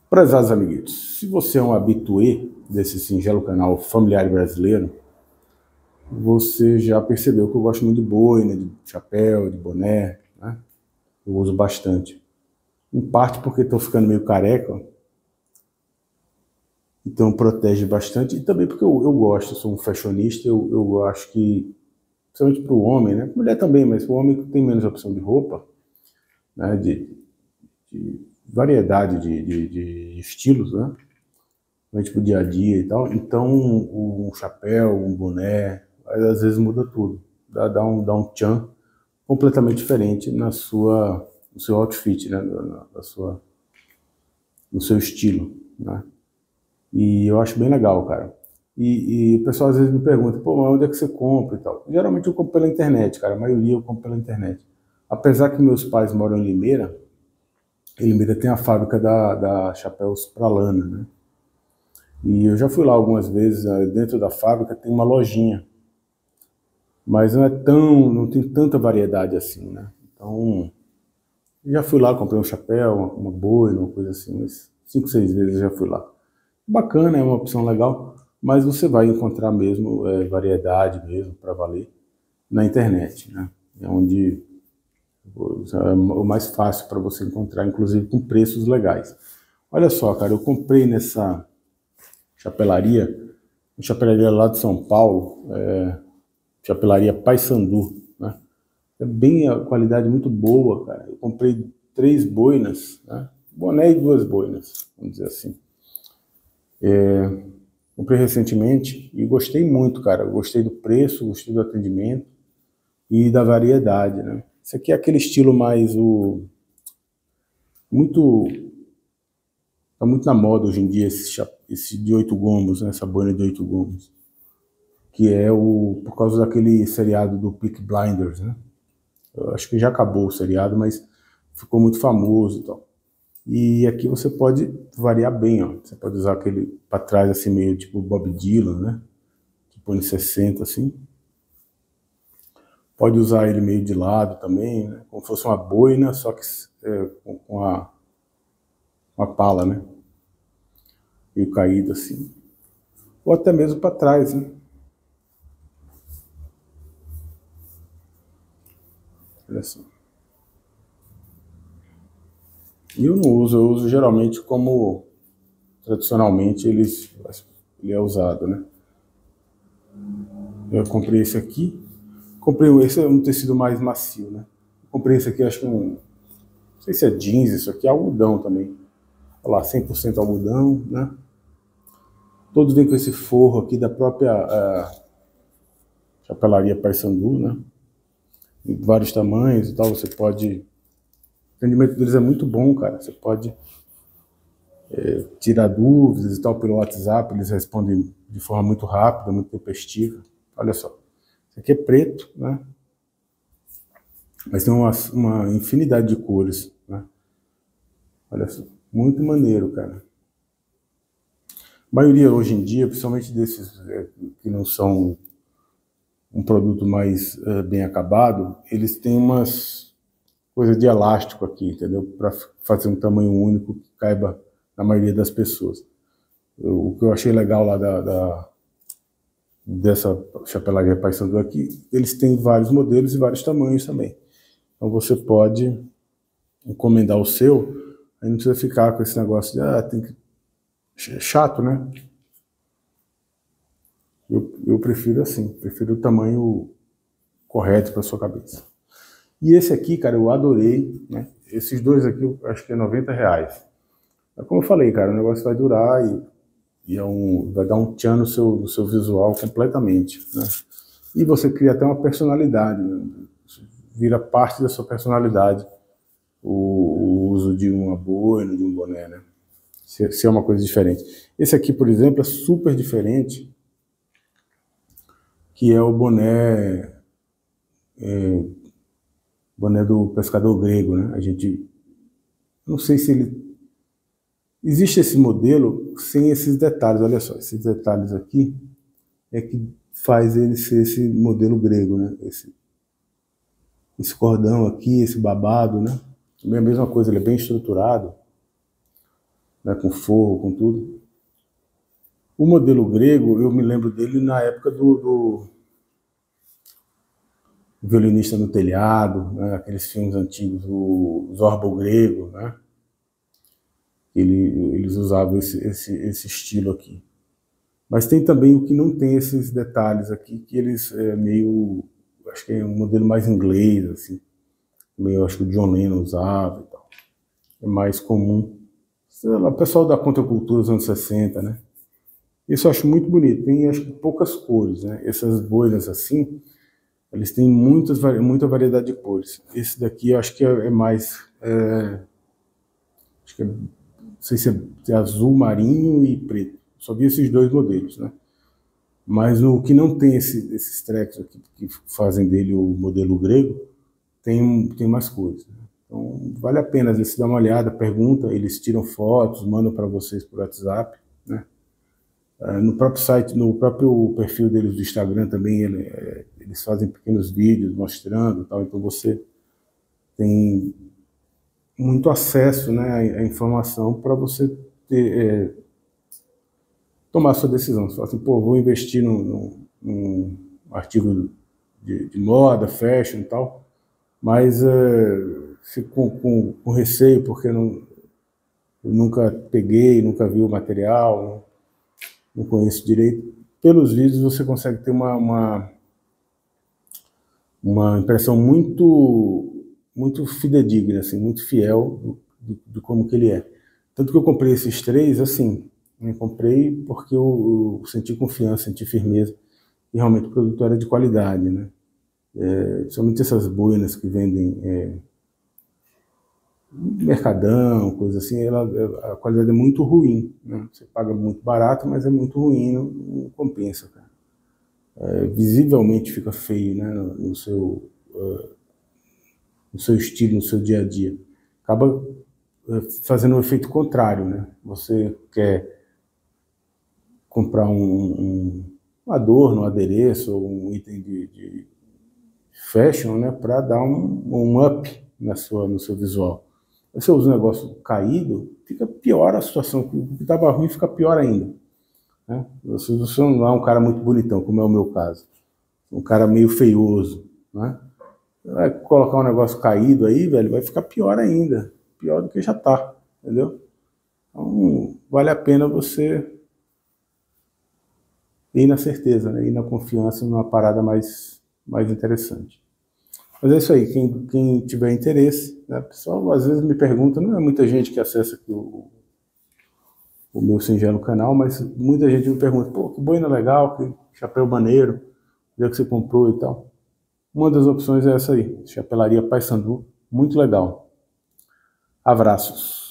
Prezados amiguitos, se você é um habituê desse singelo canal Familiar Brasileiro, você já percebeu que eu gosto muito de boina, de chapéu, de boné, né? Eu uso bastante. Em parte porque estou ficando meio careca, então protege bastante, e também porque eu gosto, sou um fashionista, eu acho que, principalmente para o homem, né? Mulher também, mas o homem tem menos opção de roupa, né? De variedade de estilos, né? Tipo dia a dia e tal. Então, um chapéu, um boné, às vezes muda tudo. Dá um tchan completamente diferente no seu outfit, né? No seu estilo, né? E eu acho bem legal, cara. E o pessoal às vezes me pergunta, pô, mas onde é que você compra e tal? Geralmente eu compro pela internet, cara. A maioria eu compro pela internet. Apesar que meus pais moram em Limeira, e Limeira tem a fábrica da Chapéus pra Lana, né? E eu já fui lá algumas vezes, dentro da fábrica tem uma lojinha, mas não tem tanta variedade assim, né? Então, já fui lá, comprei um chapéu, uma boina, uma coisa assim, umas 5, 6 vezes eu já fui lá. Bacana, é uma opção legal, mas você vai encontrar mesmo variedade mesmo, para valer, na internet, né? É onde é o mais fácil para você encontrar, inclusive com preços legais. Olha só, cara, eu comprei nessa chapelaria, uma chapelaria lá de São Paulo, chapelaria Paysandu, né? É bem a qualidade muito boa, cara. Eu comprei 3 boinas, né? Boné e 2 boinas, vamos dizer assim. Comprei recentemente e gostei muito, cara. Eu gostei do preço, gostei do atendimento e da variedade, né? Isso aqui é aquele estilo mais muito tá muito na moda hoje em dia esse de 8 gomos, né? Essa boina de 8 gomos, que é por causa daquele seriado do Peaky Blinders, né? Eu acho que já acabou o seriado, mas ficou muito famoso e tal. E aqui você pode variar bem, ó. Você pode usar aquele para trás assim meio tipo Bob Dylan, né? Tipo anos 60 assim. Pode usar ele meio de lado também, né? Como se fosse uma boina, só que com uma pala, né? Meio caído assim. Ou até mesmo para trás, né? Olha só. E eu não uso, eu uso geralmente como tradicionalmente ele é usado, né? Eu comprei esse aqui. Comprei esse, é um tecido mais macio, né? Comprei esse aqui, acho que não sei se é jeans, isso aqui é algodão também. Olha lá, 100% algodão, né? Todos vêm com esse forro aqui da própria chapelaria Paysandu, né? Em vários tamanhos e tal, você pode... O atendimento deles é muito bom, cara. Você pode tirar dúvidas e tal pelo WhatsApp, eles respondem de forma muito rápida, muito tempestiva. Olha só, isso aqui é preto, né? Mas tem uma infinidade de cores, né? Olha só, muito maneiro, cara. A maioria hoje em dia, principalmente desses que não são um produto mais bem acabado, eles têm umas coisas de elástico aqui, entendeu? Para fazer um tamanho único que caiba na maioria das pessoas. O que eu achei legal lá dessa chapelaria Paysandu aqui, eles têm vários modelos e vários tamanhos também. Então você pode encomendar o seu, aí não precisa ficar com esse negócio de, tem que... chato, né? Eu prefiro assim, prefiro o tamanho correto para sua cabeça. E esse aqui, cara, eu adorei, né? Esses dois aqui, eu acho que é R$90. Mas como eu falei, cara, o negócio vai durar e vai dar um tchan no seu visual completamente, né? E você cria até uma personalidade, né? Vira parte da sua personalidade o uso de uma boina, de um boné, né? Se é uma coisa diferente. Esse aqui, por exemplo, é super diferente, que é o boné do pescador grego, né? A gente, não sei se ele... Existe esse modelo sem esses detalhes, olha só, esses detalhes aqui é que faz ele ser esse modelo grego, né? Esse cordão aqui, esse babado, né? É a mesma coisa, ele é bem estruturado, né, com forro, com tudo. O modelo grego, eu me lembro dele na época do Violinista no Telhado, né, aqueles filmes antigos, o Zorba o Grego, né? Eles usavam esse estilo aqui. Mas tem também o que não tem esses detalhes aqui, que eles meio, acho que é um modelo mais inglês, assim, meio, acho que o John Lennon usava e tal. É mais comum. Sei lá, o pessoal da contracultura dos anos 60, né? Isso eu acho muito bonito. Tem, acho que, poucas cores, né? Essas bolhas assim, eles têm muita variedade de cores. Esse daqui eu acho que é mais, acho que não sei se é azul marinho e preto. Só vi esses dois modelos, né? Mas o que não tem esses trecos aqui que fazem dele o modelo grego, tem mais cores, né? Então vale a pena, às vezes, você dá uma olhada, pergunta, eles tiram fotos, mandam para vocês por WhatsApp, né? No próprio site, no próprio perfil deles do Instagram também, eles fazem pequenos vídeos mostrando, tal, então você tem muito acesso, né, à informação para você tomar a sua decisão. Você fala assim, pô, vou investir num artigo de moda, fashion e tal, mas fico com receio porque eu nunca peguei, nunca vi o material, não conheço direito. Pelos vídeos você consegue ter uma impressão muito fidedigna, assim, muito fiel de como que ele é. Tanto que eu comprei esses três assim, eu comprei porque eu senti confiança, senti firmeza, e realmente o produto era de qualidade, né? Somente essas boinas que vendem mercadão, coisa assim, a qualidade é muito ruim, né? Você paga muito barato, mas é muito ruim, não compensa, cara. Visivelmente fica feio, né, no seu estilo, no seu dia a dia. Acaba fazendo um efeito contrário, né? Você quer comprar um adorno, um adereço, ou um item de fashion, né, para dar um up no seu visual. Você usa um negócio caído, fica pior a situação. O que estava ruim fica pior ainda, né? Você não é um cara muito bonitão, como é o meu caso. Um cara meio feioso, né? Vai colocar um negócio caído aí, velho, vai ficar pior ainda. Pior do que já tá, entendeu? Então, vale a pena você ir na certeza, né? Ir na confiança numa parada mais interessante. Mas é isso aí, quem tiver interesse, né? O pessoal às vezes me pergunta, não é muita gente que acessa aqui o meu singelo canal, mas muita gente me pergunta, pô, que boina legal, que chapéu maneiro, onde é que você comprou e tal. Uma das opções é essa aí, Chapelaria Paysandu, muito legal. Abraços.